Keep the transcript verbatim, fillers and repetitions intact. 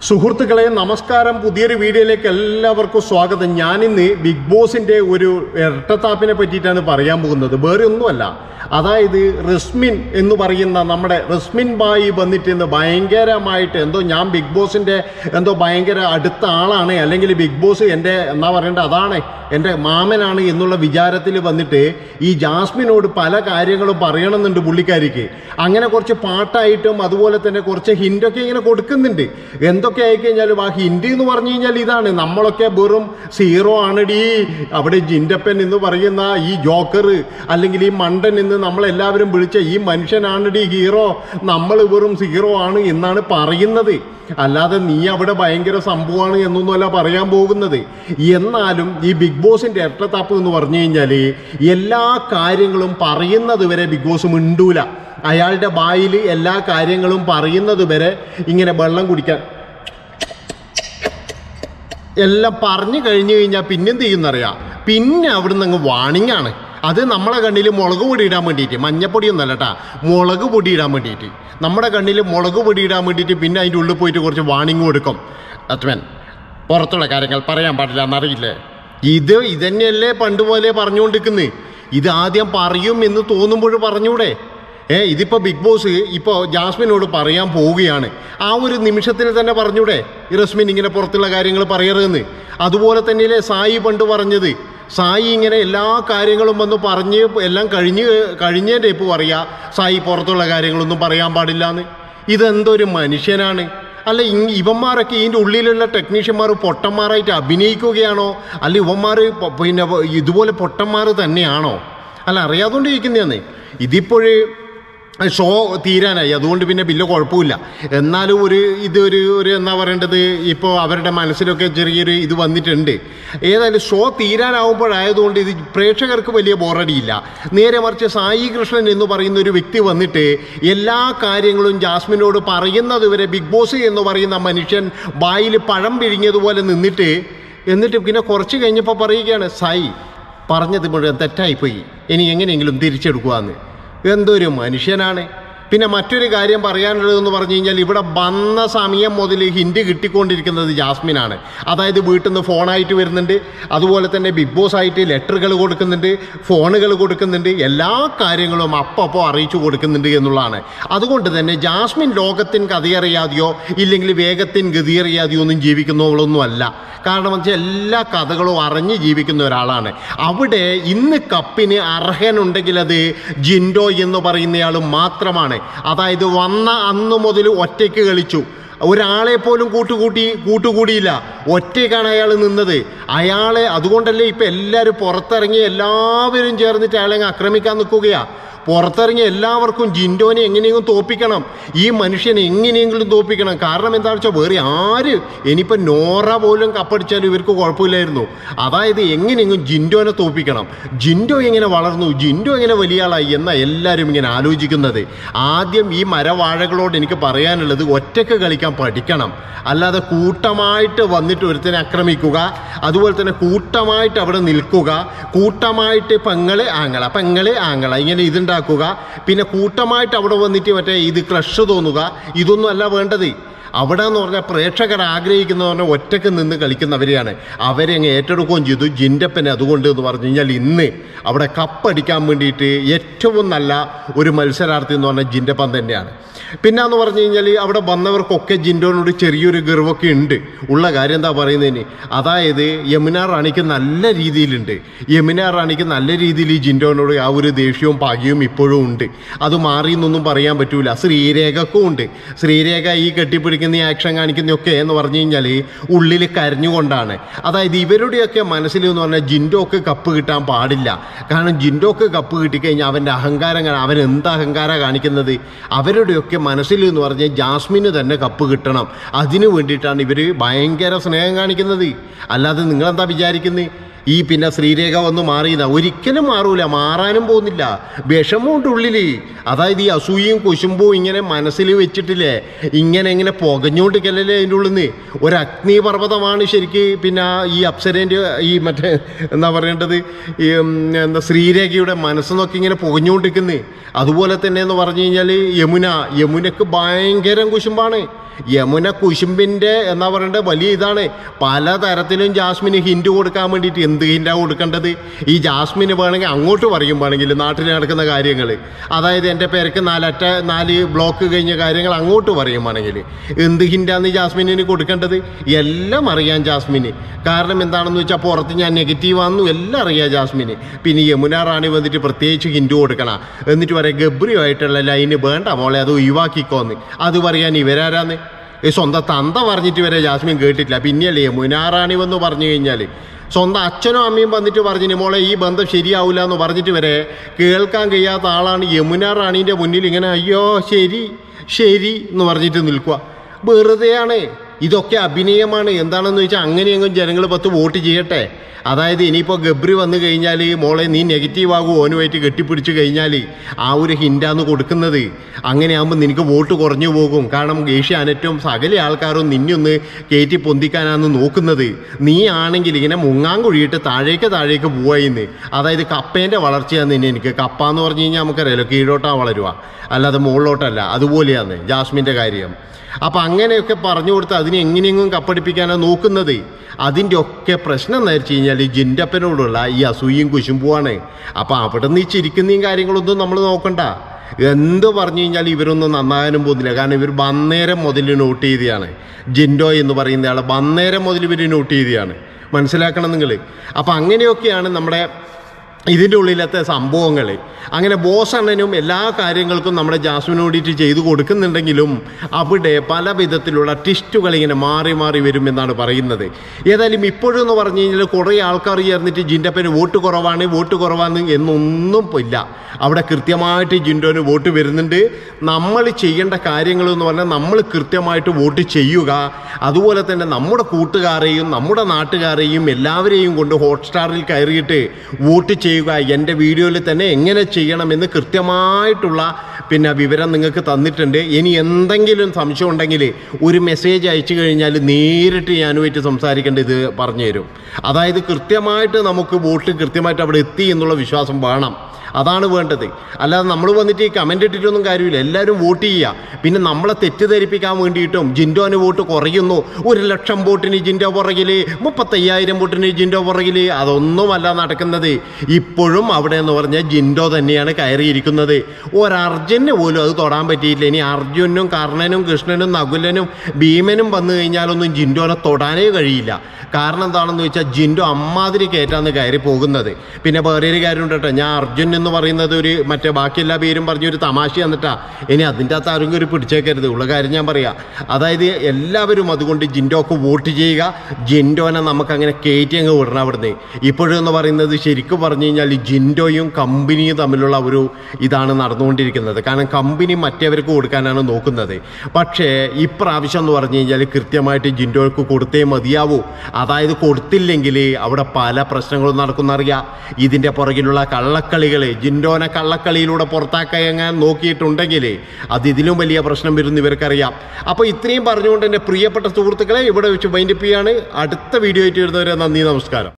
സുഹൃത്തുക്കളെ നമസ്കാരം. പുതിയൊരു വീഡിയോയിലേക്ക് എല്ലാവർക്കും സ്വാഗതം. ഞാനിന്ന് ബിഗ് ബോസിൻ്റെ ഒരു ഇരട്ടത്താപ്പിനെ പറ്റിയിട്ടാണ് പറയാൻ പോകുന്നത്. വേറെ ഒന്നുമല്ല, അതായത് റസ്മിൻ എന്ന് പറയുന്ന നമ്മുടെ റസ്മിൻ ബായി വന്നിട്ട് ഇന്ന് ഭയങ്കരമായിട്ട് എന്തോ ഞാൻ ബിഗ് ബോസിൻ്റെ എന്തോ ഭയങ്കര അടുത്ത ആളാണ്, അല്ലെങ്കിൽ ബിഗ് ബോസ് എൻ്റെ എന്താ പറയേണ്ടത് അതാണ് എൻ്റെ മാമനാണ് എന്നുള്ള വിചാരത്തിൽ വന്നിട്ട് ഈ ജാസ്മിനോട് പല കാര്യങ്ങളും പറയണമെന്നുണ്ട് പുള്ളിക്കാരിക്ക്. അങ്ങനെ കുറച്ച് പാട്ടായിട്ടും അതുപോലെ തന്നെ കുറച്ച് ഹിൻ്റൊക്കെ ഇങ്ങനെ കൊടുക്കുന്നുണ്ട്. എന്തൊക്കെ ആയിക്കഴിഞ്ഞാലും ആ ഹിൻ്റ് എന്ന് പറഞ്ഞു കഴിഞ്ഞാൽ ഇതാണ്, നമ്മളൊക്കെ വെറും സീറോ ആണടി, അവിടെ ജിൻ്റപ്പൻ എന്ന് പറയുന്ന ഈ ജോക്കർ അല്ലെങ്കിൽ ഈ മണ്ടൻ എന്ന് നമ്മളെല്ലാവരും വിളിച്ച ഈ മനുഷ്യനാണടി ഹീറോ, നമ്മൾ വെറും സീറോ ആണ് എന്നാണ് പറയുന്നത്. അല്ലാതെ നീ അവിടെ ഭയങ്കര സംഭവമാണ് എന്നൊന്നുമല്ല പറയാൻ പോകുന്നത്. എന്നാലും ഈ ബിഗ് ബോസിൻ്റെ ഇരട്ടത്താപ്പ് എന്ന് പറഞ്ഞു കഴിഞ്ഞാൽ എല്ലാ കാര്യങ്ങളും പറയുന്നത് വരെ ബിഗ് ബോസ് മിണ്ടൂല. അയാളുടെ ബായിൽ എല്ലാ കാര്യങ്ങളും പറയുന്നത് വരെ ഇങ്ങനെ വെള്ളം കുടിക്കാൻ എല്ലാം പറഞ്ഞു കഴിഞ്ഞു കഴിഞ്ഞാൽ പിന്നെന്ത് ചെയ്യുന്നറിയാം, പിന്നെ അവിടുന്ന് അങ്ങ് വാണിംഗ് ആണ്. അത് നമ്മളെ കണ്ണിൽ മുളക് പൊടി ഇടാൻ വേണ്ടിയിട്ട്, മഞ്ഞപ്പൊടിയൊന്നല്ല കേട്ടാ, മുളക് പൊടി ഇടാൻ വേണ്ടിയിട്ട്, നമ്മുടെ കണ്ണിൽ മുളക് പൊടി ഇടാൻ വേണ്ടിയിട്ട് പിന്നെ അതിൻ്റെ ഉള്ളിൽ പോയിട്ട് കുറച്ച് വാണിംഗ് കൊടുക്കും. അച്ഛൻ പുറത്തുള്ള കാര്യങ്ങൾ പറയാൻ പാടില്ല എന്നറിയില്ലേ? ഇത് ഇതന്നെയല്ലേ പണ്ട് പോലെ പറഞ്ഞുകൊണ്ടിരിക്കുന്നത്. ഇത് ആദ്യം പറയും എന്ന് തോന്നുമ്പോൾ പറഞ്ഞൂടെ? ഏ ഇതിപ്പോൾ ബിഗ് ബോസ് ഇപ്പോൾ ജാസ്മിനോട് പറയാൻ പോവുകയാണ്. ആ ഒരു നിമിഷത്തിൽ തന്നെ പറഞ്ഞൂടെ റസ്മിൻ ഇങ്ങനെ പുറത്തുള്ള കാര്യങ്ങൾ പറയരുതെന്ന്? അതുപോലെ തന്നെയല്ലേ സായി പണ്ട് പറഞ്ഞത്. സായി ഇങ്ങനെ എല്ലാ കാര്യങ്ങളും വന്ന് പറഞ്ഞ് എല്ലാം കഴിഞ്ഞ് കഴിഞ്ഞതിൻ്റെ ഇപ്പോൾ പറയുക സായി പുറത്തുള്ള കാര്യങ്ങളൊന്നും പറയാൻ പാടില്ല എന്ന്. ഇതെന്തൊരു മനുഷ്യനാണ്? അല്ല, ഇവന്മാരൊക്കെ ഇതിൻ്റെ ഉള്ളിലുള്ള ടെക്നീഷ്യന്മാർ പൊട്ടന്മാരായിട്ട് അഭിനയിക്കുകയാണോ, അല്ല ഇവന്മാർ പിന്നെ ഇതുപോലെ പൊട്ടന്മാർ തന്നെയാണോ? അല്ല, അറിയാതുകൊണ്ടിരിക്കുന്നതാണ്. ഇതിപ്പോഴ് ഷോ തീരാനായി, അതുകൊണ്ട് പിന്നെ വലിയ കുഴപ്പമില്ല. എന്നാലും ഒരു ഇതൊരു ഒരു എന്താ പറയേണ്ടത്, ഇപ്പോൾ അവരുടെ മനസ്സിലൊക്കെ ചെറിയൊരു ഇത് വന്നിട്ടുണ്ട്. ഏതായാലും ഷോ തീരാനാവുമ്പോഴായതുകൊണ്ട് ഇത് പ്രേക്ഷകർക്ക് വലിയ ബോറടിയില്ല. നേരെ മറിച്ച് സായി കൃഷ്ണൻ എന്ന് പറയുന്ന ഒരു വ്യക്തി വന്നിട്ട് എല്ലാ കാര്യങ്ങളും ജാസ്മിനോട് പറയുന്നത് വരെ ബിഗ് ബോസ് എന്ന് പറയുന്ന മനുഷ്യൻ വായിൽ പഴം പിഴിഞ്ഞതുപോലെ നിന്നിട്ട് എന്നിട്ട് പിന്നെ കുറച്ച് കഴിഞ്ഞപ്പോൾ പറയുകയാണ് സായി പറഞ്ഞത് മുഴുവൻ തെറ്റായിപ്പോയി, ഇനി എങ്ങനെയെങ്കിലും തിരിച്ചെടുക്കുകയെന്ന്. എന്തൊരു മനുഷ്യനാണ്. പിന്നെ മറ്റൊരു കാര്യം പറയാനുള്ളതെന്ന് പറഞ്ഞു കഴിഞ്ഞാൽ ഇവിടെ വന്ന സമയം മുതൽ ഹിൻ്റ് കിട്ടിക്കൊണ്ടിരിക്കുന്നത് ജാസ്മിനാണ്. അതായത് വീട്ടിൽ നിന്ന് ഫോണായിട്ട് വരുന്നുണ്ട്, അതുപോലെ തന്നെ ബിഗ് ബോസ് ആയിട്ട് ലെറ്ററുകൾ കൊടുക്കുന്നുണ്ട്, ഫോണുകൾ കൊടുക്കുന്നുണ്ട്, എല്ലാ കാര്യങ്ങളും അപ്പോൾ അറിയിച്ചു കൊടുക്കുന്നുണ്ട് എന്നുള്ളതാണ്. അതുകൊണ്ട് തന്നെ ജാസ്മിൻ ലോകത്തിന് കഥയറിയാതെയോ ഇല്ലെങ്കിൽ വേഗത്തിന് ഗതിയറിയാതെയോ ഒന്നും ജീവിക്കുന്നവളൊന്നും അല്ല. കാരണം വെച്ചാൽ എല്ലാ കഥകളും അറിഞ്ഞ് ജീവിക്കുന്ന ഒരാളാണ്. അവിടെ ഇന്ന് കപ്പിന് അർഹനുണ്ടെങ്കിൽ അത് ജിൻഡോ എന്ന് പറയുന്നയാൾ മാത്രമാണ്. അതായത് വന്ന അന്ന് മുതൽ ഒറ്റയ്ക്ക് കളിച്ചു, ഒരാളെ പോലും കൂട്ടുകൂട്ടി കൂട്ടുകൂടിയില്ല, ഒറ്റയ്ക്കാണ് അയാൾ നിന്നത്. അയാളെ അതുകൊണ്ടല്ലേ ഇപ്പം എല്ലാവരും പുറത്തിറങ്ങി എല്ലാവരും ചേർന്നിട്ട് അയാളെ ആക്രമിക്കാൻ നിൽക്കുകയാണ്. പുറത്തിറങ്ങി എല്ലാവർക്കും ജിൻഡോനെ എങ്ങനെയെങ്കിലും തോപ്പിക്കണം, ഈ മനുഷ്യനെ എങ്ങനെയെങ്കിലും തോപ്പിക്കണം. കാരണം എന്താണെന്ന് വെച്ചാൽ വേറെ ആര് ഇനിയിപ്പോൾ നോറ പോലും കപ്പടിച്ചാലും ഇവർക്ക് കുഴപ്പമില്ലായിരുന്നു. അതായത് എങ്ങനെയെങ്കിലും ജിൻഡോനെ തോപ്പിക്കണം. ജിൻഡോ എങ്ങനെ വളർന്നു, ജിൻഡോ എങ്ങനെ വലിയ ആളായി എന്നാണ് എല്ലാവരും ഇങ്ങനെ ആലോചിക്കുന്നത്. ആദ്യം ഈ മരവാഴകളോട് എനിക്ക് പറയാനുള്ളത് ഒറ്റയ്ക്ക് കളിക്കാൻ പഠിക്കണം. അല്ലാതെ കൂട്ടമായിട്ട് വന്നിട്ട് ഒരുത്തനെ ആക്രമിക്കുക, അതുപോലെ തന്നെ കൂട്ടമായിട്ട് അവിടെ നിൽക്കുക, കൂട്ടമായിട്ട് പെങ്ങള് ആങ്ങള പെങ്ങള് ആങ്ങള ഇങ്ങനെ ഇതുണ്ടാക്കുക, പിന്നെ കൂട്ടമായിട്ട് അവിടെ വന്നിട്ട് മറ്റേ ഇത് ക്രഷ് തോന്നുക, ഇതൊന്നും അല്ല വേണ്ടത്. അവിടെ എന്ന് പറഞ്ഞാൽ പ്രേക്ഷകർ ആഗ്രഹിക്കുന്ന പറഞ്ഞാൽ ഒറ്റയ്ക്ക് നിന്ന് കളിക്കുന്നവരെയാണ്. അവരെ അങ്ങ് ഏറ്റെടുക്കുകയും ചെയ്തു ജിൻഡപ്പനെ. അതുകൊണ്ട് എന്ന് പറഞ്ഞു കഴിഞ്ഞാൽ ഇന്ന് അവിടെ കപ്പടിക്കാൻ വേണ്ടിയിട്ട് ഏറ്റവും നല്ല ഒരു മത്സരാർത്ഥി എന്ന് പറഞ്ഞാൽ ജിൻഡപ്പൻ തന്നെയാണ്. പിന്നെ എന്ന് പറഞ്ഞു കഴിഞ്ഞാൽ അവിടെ വന്നവർക്കൊക്കെ ജിൻഡോനോട് ചെറിയൊരു ഗർവൊക്കെ ഉണ്ട്. ഉള്ള കാര്യം എന്താ പറയുന്നതിന്, അതായത് യമുന റാണിക്ക് നല്ല രീതിയിലുണ്ട്. യമുന റാണിക്ക് നല്ല രീതിയിൽ ഈ ജിൻഡോനോട് ആ ഒരു ദേഷ്യവും പാകിയും ഇപ്പോഴും ഉണ്ട്. അത് മാറിയെന്നൊന്നും പറയാൻ പറ്റൂല. ശ്രീരേഖക്കും ഉണ്ട്. ശ്രീരേഖ ഈ കെട്ടിപ്പിടിക്കുന്ന ഈ ആക്ഷൻ കാണിക്കുന്നതൊക്കെ എന്ന് പറഞ്ഞു കഴിഞ്ഞാൽ ഉള്ളിൽ കരഞ്ഞുകൊണ്ടാണ്. അതായത് ഇവരുടെയൊക്കെ മനസ്സിൽ എന്ന് പറഞ്ഞാൽ ജിൻഡോക്ക് കപ്പ് കിട്ടാൻ പാടില്ല. കാരണം ജിൻഡോക്ക് കപ്പ് കിട്ടിക്കഴിഞ്ഞാൽ അവൻ്റെ അഹങ്കാരം, അവൻ എന്ത് അഹങ്കാരമാണ് കാണിക്കുന്നത്. അവരുടെയൊക്കെ മനസ്സിൽ എന്ന് പറഞ്ഞാൽ ജാസ്മിന് തന്നെ കപ്പ് കിട്ടണം. അതിനു വേണ്ടിയിട്ടാണ് ഇവർ ഭയങ്കര സ്നേഹം കാണിക്കുന്നത്. അല്ലാതെ നിങ്ങളെന്താ വിചാരിക്കുന്നത് ഈ പിന്നെ ശ്രീരേഖ വന്ന് മാറിയതാ? ഒരിക്കലും മാറൂല, മാറാനും പോകുന്നില്ല. വിഷമമുണ്ട് ഉള്ളിൽ. അതായത് ഈ അസൂയയും കുശുമ്പും ഇങ്ങനെ മനസ്സിൽ വെച്ചിട്ടില്ലേ, ഇങ്ങനെ ഇങ്ങനെ പുകഞ്ഞോണ്ടിരിക്കലല്ലേ അതിൻ്റെ ഉള്ളിൽ നിന്ന്. ഒരു അഗ്നിപർവ്വതമാണ് ശരിക്ക് പിന്നെ ഈ അപ്സരേൻ്റെ ഈ മറ്റേ എന്താ പറയേണ്ടത് ഈ എന്താ ശ്രീരേഖയുടെ മനസ്സെന്നൊക്കെ ഇങ്ങനെ പുകഞ്ഞുകൊണ്ടിരിക്കുന്നത്. അതുപോലെ തന്നെ എന്ന് പറഞ്ഞു കഴിഞ്ഞാൽ യമുന യമുനക്ക് ഭയങ്കര കുശുമ്പാണ്. യമുന കുശുമ്പിൻ്റെ എന്നാ പറയേണ്ടത് വലിയ ഇതാണ്. പലതരത്തിലും ജാസ്മിന് ഹിൻഡ് കൊടുക്കാൻ വേണ്ടിയിട്ട് എന്ത് ഹിൻഡാണ് കൊടുക്കേണ്ടത്? ഈ ജാസ്മിന് വേണമെങ്കിൽ അങ്ങോട്ട് പറയും, വേണമെങ്കിൽ നാട്ടിൽ നടക്കുന്ന കാര്യങ്ങൾ, അതായത് എൻ്റെ പേർക്ക് നാലറ്റ നാല് ബ്ലോക്ക് കഴിഞ്ഞ കാര്യങ്ങൾ അങ്ങോട്ട് പറയും വേണമെങ്കിൽ. എന്ത് ഹിൻഡാന്ന് ജാസ്മിനിന് കൊടുക്കേണ്ടത്? എല്ലാം അറിയാം ജാസ്മിന്. കാരണം എന്താണെന്ന് വെച്ചാൽ പുറത്ത് ഞാൻ നെഗറ്റീവാണെന്നും എല്ലാം അറിയാം ജാസ്മിന്. പിന്നെ യമുന റാണി വന്നിട്ട് പ്രത്യേകിച്ച് ഹിൻഡ് കൊടുക്കണം, എന്നിട്ട് പറയാം ഗബ്രിയുമായിട്ടുള്ള ലൈന് വേണ്ട മോളെ, അത് ഒഴിവാക്കിക്കോന്ന്. അത് പറയാൻ ഇവരാരാന്ന്? സ്വന്തം തന്ത പറഞ്ഞിട്ട് വരെ ജാസ്മിൻ കേട്ടിട്ടില്ല. പിന്നെയല്ലേ യമുന റാണി വന്ന് പറഞ്ഞു കഴിഞ്ഞാൽ സ്വന്തം അച്ഛനും അമ്മയും വന്നിട്ട് പറഞ്ഞിന് മോളെ ഈ ബന്ധം ശരിയാവില്ല എന്ന് പറഞ്ഞിട്ട് വരെ കേൾക്കാൻ കഴിയാത്ത ആളാണ് യമുന റാണീൻ്റെ മുന്നിൽ ഇങ്ങനെ അയ്യോ ശരി ശരി എന്ന് പറഞ്ഞിട്ട് നിൽക്കുക. വെറുതെയാണ്, ഇതൊക്കെ അഭിനയമാണ്. എന്താണെന്ന് വെച്ചാൽ അങ്ങനെയെങ്കിലും ജനങ്ങൾ പത്ത് വോട്ട് ചെയ്യട്ടെ. അതായത് ഇനിയിപ്പോൾ ഗബ്രി വന്നു കഴിഞ്ഞാൽ മോളെ നീ നെഗറ്റീവ് ആകും ഓനുമായിട്ട് കെട്ടിപ്പിടിച്ച് കഴിഞ്ഞാൽ ആ ഒരു ഹിൻഡാന്ന് കൊടുക്കുന്നത്. അങ്ങനെയാകുമ്പോൾ നിനക്ക് വോട്ട് കുറഞ്ഞു പോകും. കാരണം ഏഷ്യാനെറ്റും സകല ആൾക്കാരും നിന്നൊന്ന് കയറ്റി പൊന്തിക്കാനാണ് നോക്കുന്നത്. നീ ആണെങ്കിൽ ഇങ്ങനെ മുങ്ങാങ്കുഴിയിട്ട് താഴേക്ക് താഴേക്ക് പോവായിന്ന്. അതായത് കപ്പേൻ്റെ വളർച്ചയാണ് നിന്നെ. എനിക്ക് കപ്പ എന്ന് പറഞ്ഞു കഴിഞ്ഞാൽ നമുക്കറിയാലോ കീഴോട്ടാ വളരുക, അല്ലാതെ മുകളിലോട്ടല്ല. അതുപോലെയാണ് ജാസ്മിൻ്റെ കാര്യം. അപ്പം അങ്ങനെയൊക്കെ പറഞ്ഞു കൊടുത്ത് അതിനെ എങ്ങനെയെങ്കിലും കപ്പടിപ്പിക്കാനാണ് നോക്കുന്നത്. അതിൻ്റെ ഒക്കെ പ്രശ്നം എന്ന് വെച്ച് കഴിഞ്ഞാൽ ജിൻ്റപ്പനോടുള്ള ഈ അസൂയയും കുശുമ്പുമാണ്. അപ്പം അവിടെ നിന്ന് ഈ ചിരിക്കുന്നതും കാര്യങ്ങളൊന്നും നമ്മൾ നോക്കണ്ട. എന്ത് പറഞ്ഞു കഴിഞ്ഞാൽ ഇവരൊന്നും നന്നാകാനും പോകുന്നില്ല. കാരണം ഇവർ വന്നേരം മുതൽ നോട്ട് ചെയ്തതാണ്. ജിൻഡോ എന്ന് പറയുന്ന ആൾ വന്നേരം മുതൽ ഇവർ നോട്ട് ചെയ്തതാണ്. മനസ്സിലാക്കണം നിങ്ങൾ. അപ്പം അങ്ങനെയൊക്കെയാണ് നമ്മുടെ ഇതിൻ്റെ ഉള്ളിലത്തെ സംഭവങ്ങൾ. അങ്ങനെ ബോസ് അണ്ണനും എല്ലാ കാര്യങ്ങൾക്കും നമ്മുടെ ജാസ്മിന് വേണ്ടിയിട്ട് ചെയ്തു കൊടുക്കുന്നുണ്ടെങ്കിലും അവിടെ പല വിധത്തിലുള്ള ട്വിസ്റ്റുകൾ ഇങ്ങനെ മാറി മാറി വരുമെന്നാണ് പറയുന്നത്. ഏതായാലും ഇപ്പോഴും എന്ന് പറഞ്ഞു കഴിഞ്ഞാൽ കുറേ ആൾക്കാർ ചേർന്നിട്ട് ജിൻ്റപ്പന് വോട്ട് കുറവാണ് വോട്ട് കുറവാണ് എന്നൊന്നും ഇല്ല. അവിടെ കൃത്യമായിട്ട് ജിൻഡോന് വോട്ട് വരുന്നുണ്ട്. നമ്മൾ ചെയ്യേണ്ട കാര്യങ്ങളെന്ന് പറഞ്ഞാൽ നമ്മൾ കൃത്യമായിട്ട് വോട്ട് ചെയ്യുക. അതുപോലെ തന്നെ നമ്മുടെ കൂട്ടുകാരെയും നമ്മുടെ നാട്ടുകാരെയും എല്ലാവരെയും കൊണ്ട് ഹോട്ട്സ്റ്റാറിൽ കയറിയിട്ട് വോട്ട് ചെയ്യുക. എൻ്റെ വീഡിയോയിൽ തന്നെ എങ്ങനെ ചെയ്യണമെന്ന് കൃത്യമായിട്ടുള്ള പിന്നെ വിവരം നിങ്ങൾക്ക് തന്നിട്ടുണ്ട്. ഇനി എന്തെങ്കിലും സംശയം ഉണ്ടെങ്കിൽ ഒരു മെസ്സേജ് അയച്ചു കഴിഞ്ഞാൽ നേരിട്ട് ഞാനുമായിട്ട് സംസാരിക്കേണ്ടത് ഇത് പറഞ്ഞു തരും. അതായത് കൃത്യമായിട്ട് നമുക്ക് വോട്ട് കൃത്യമായിട്ട് അവിടെ എത്തി എന്നുള്ള വിശ്വാസം വേണം. അതാണ് വേണ്ടത്. അല്ലാതെ നമ്മൾ വന്നിട്ട് ഈ കമൻ്റ് ഇട്ടിട്ടൊന്നും കാര്യമില്ല. എല്ലാവരും വോട്ട് ചെയ്യുക. പിന്നെ നമ്മളെ തെറ്റിദ്ധരിപ്പിക്കാൻ വേണ്ടിയിട്ടും ജിൻഡോന് വോട്ട് കുറയുന്നു, ഒരു ലക്ഷം വോട്ടിന് ജിൻഡോ പുറകിൽ, മുപ്പത്തയ്യായിരം വോട്ടിന് ജിൻഡോ പുറകിൽ, അതൊന്നുമല്ല നടക്കുന്നത്. ഇപ്പോഴും അവിടെ എന്ന് പറഞ്ഞാൽ ജിൻഡോ തന്നെയാണ് കയറിയിരിക്കുന്നത്. ഒരർജുന് പോലും അത് തൊടാൻ പറ്റിയില്ല. ഇനി അർജുനും കർണനും കൃഷ്ണനും നകുലനും ഭീമനും വന്നു കഴിഞ്ഞാലൊന്നും ജിൻഡോനെ തൊടാനേ കഴിയില്ല. കാരണം എന്താണെന്ന് വെച്ചാൽ ജിൻഡോ അമ്മാതിരി കയറ്റാന്ന് കയറി പോകുന്നത്. പിന്നെ വേറൊരു കാര്യം ഉണ്ട് കേട്ടോ, ഞാൻ അർജുൻ എന്ന് പറയുന്നത് ഒരു മറ്റേ ബാക്കി എല്ലാ പേരും പറഞ്ഞൊരു തമാശ എന്നിട്ടാ. ഇനി അതിൻ്റെ അകത്ത് ആരും ഒരു പിടിച്ചേക്കരുത്. ഉള്ള കാര്യം ഞാൻ പറയാം. അതായത് എല്ലാവരും അതുകൊണ്ട് ജിൻഡോക്ക് വോട്ട് ചെയ്യുക. ജിൻഡോനെ നമുക്കങ്ങനെ കയറ്റി അങ്ങ് വിടണം അവിടുന്ന്. ഇപ്പോഴും എന്ന് പറയുന്നത് ശരിക്കും പറഞ്ഞു കഴിഞ്ഞാൽ ജിൻഡോയും കമ്പനിയും തമ്മിലുള്ള ഒരു ഇതാണ് നടന്നുകൊണ്ടിരിക്കുന്നത്. കാരണം കമ്പനി മറ്റവർക്ക് കൊടുക്കാനാണ് നോക്കുന്നത്. പക്ഷേ ഇപ്രാവശ്യം എന്ന് പറഞ്ഞു കഴിഞ്ഞാൽ കൃത്യമായിട്ട് ജിൻഡോക്ക് കൊടുത്തേ മതിയാവൂ. അതായത് കൊടുത്തില്ലെങ്കിൽ അവിടെ പല പ്രശ്നങ്ങളും നടക്കുന്നറിയാം. ഇതിൻ്റെ പുറകിലുള്ള കള്ളക്കളികൾ ജിൻഡോനെ കള്ളക്കളിയിലൂടെ പുറത്താക്കാൻ നോക്കിയിട്ടുണ്ടെങ്കിൽ അത് ഇതിലും വലിയ പ്രശ്നം വരുന്ന ഇവർക്കറിയാം. അപ്പോൾ ഇത്രയും പറഞ്ഞുകൊണ്ട് എൻ്റെ പ്രിയപ്പെട്ട സുഹൃത്തുക്കളെ ഇവിടെ വെച്ച് വൈൻഡപ്പ് ചെയ്യാണ്. അടുത്ത വീഡിയോ ആയിട്ട് വരുന്നവരെ നന്ദി, നമസ്കാരം.